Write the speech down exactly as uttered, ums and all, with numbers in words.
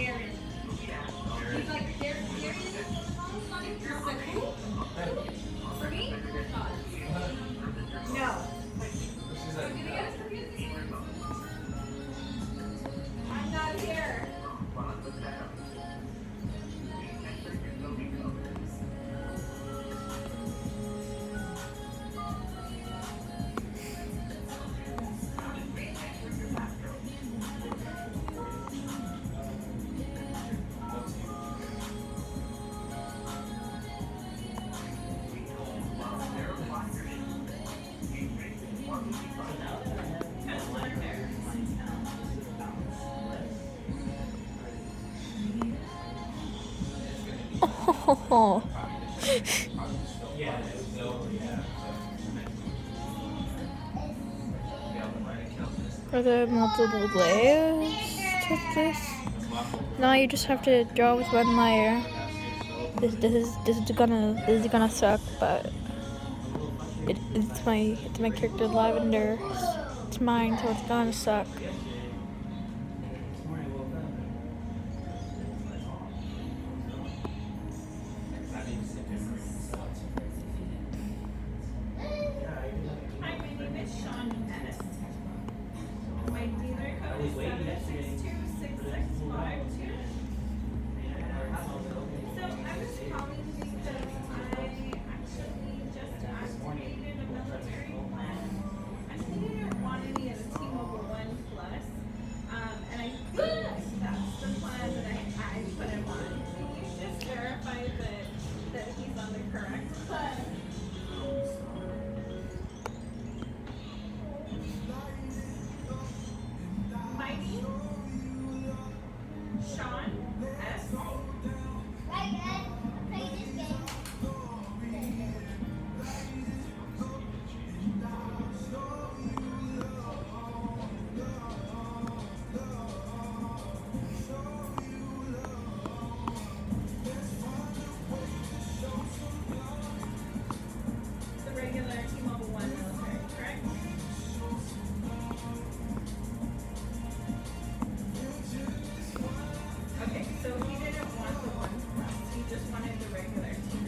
Oh. Are there multiple layers to this? No, you just have to draw with one layer. This, this is this is gonna this is gonna suck, but it, it's my it's my character Lavender. It's mine, so it's gonna suck. Okay, so he didn't want the one plus, he just wanted the regular T